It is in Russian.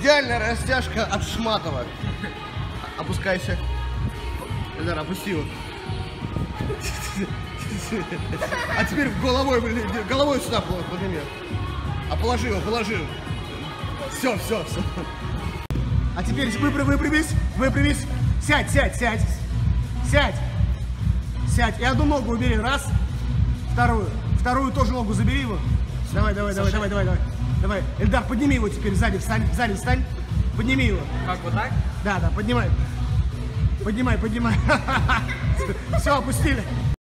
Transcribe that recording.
Идеальная растяжка от Шматова. Опускайся. Эльдар, опусти его. А теперь головой сюда подними. А положи его, положи. Все. А теперь выпрямись. Сядь. И одну ногу убери, раз. Вторую тоже ногу забери его. Давай. Эльдар, подними его теперь, сзади встань. Подними его. Как, вот так? Да, поднимай. Поднимай. Все, опустили.